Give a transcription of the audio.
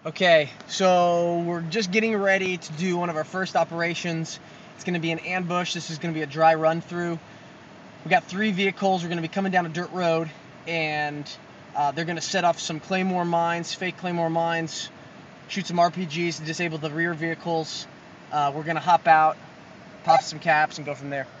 Okay, so we're just getting ready to do one of our first operations. It's going to be an ambush. This is going to be a dry run through. We got 3 vehicles. We're going to be coming down a dirt road, and they're going to set off some claymore mines, fake claymore mines, shoot some RPGs to disable the rear vehicles. We're going to hop out, pop some caps, and go from there.